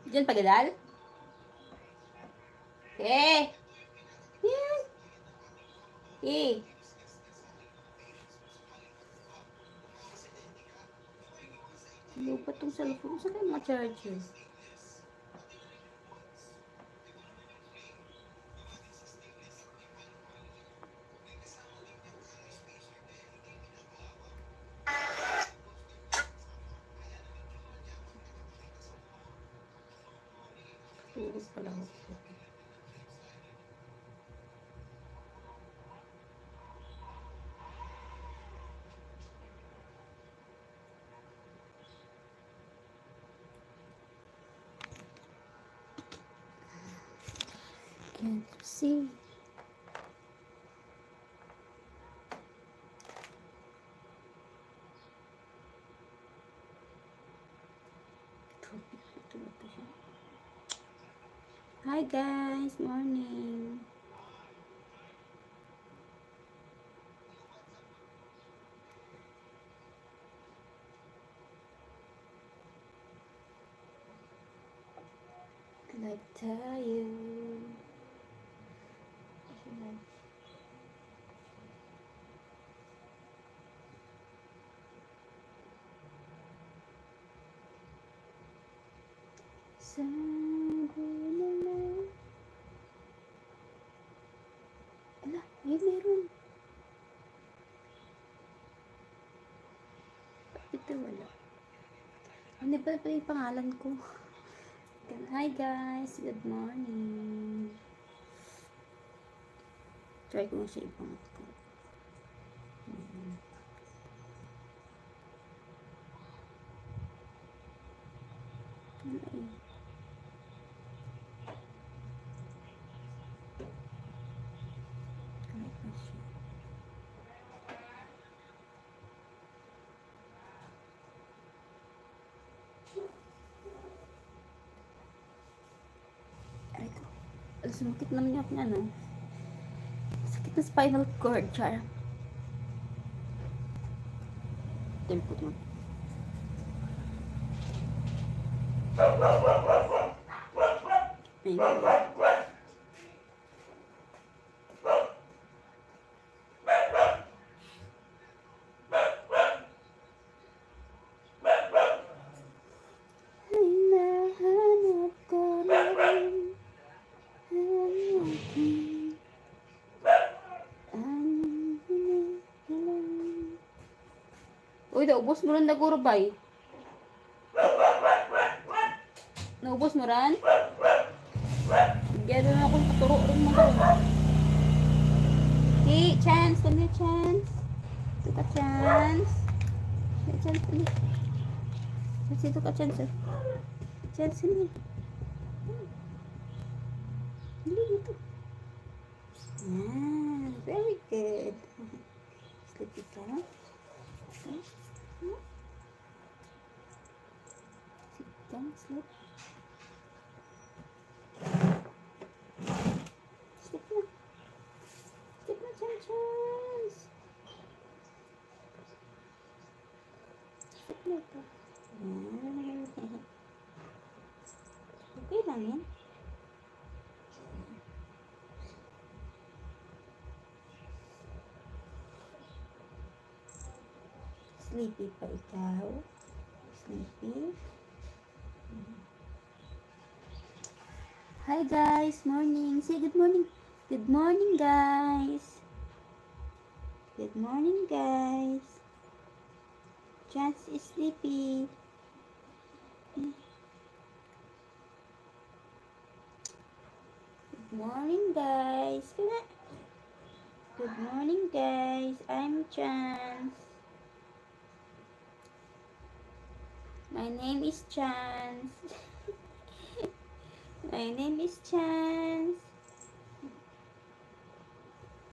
Diyan pagadal? Eh! Yan! Eh! Lupa tong cellphone. Saan kayo mga charger? Tulog pala ako. Can't see. Hi guys, morning. I'd like to tell you. Ala, yun meron. Ito wala. Hindi pa yung pangalan ko. Hi guys, good morning. Try ko nga siya ipangat ko. Sumakit naman yung aking ano. Sakit na spinal cord, char. Tempo mo. Ayun. Uy, naubos mo rin na gurbay. Naubos mo rin? Bigyan na akong paturo rin mo rin. Hey, chance. Come here, chance. Ito ka, chance. Hey, chance, come here. Chance, ito ka, chance. Chance, come here. Hindi mo ito. Ah, very good. Sleepy ka. Okay. Sit down, sleep. Sleep na. Sleep na, chance. Sleep na ito. Okay lang yan. Sleepy pa ikaw? Sleepy? Hi guys, morning. Say good morning. Good morning guys. Good morning guys. Chance is sleepy. Good morning guys. Good morning guys. I'm Chance. My name is Chance. My name is Chance.